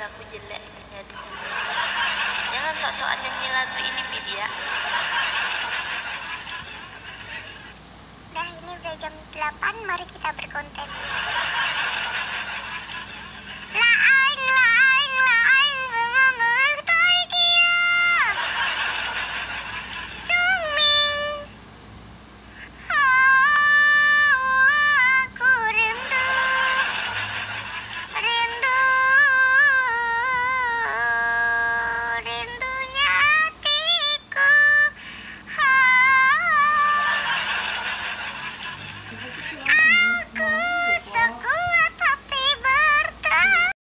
suaraku jelek kayaknya dia. Jangan sok-sokan nyanyi lagu ini, Vidya. Udah, ini udah jam 8, mari kita berkonten.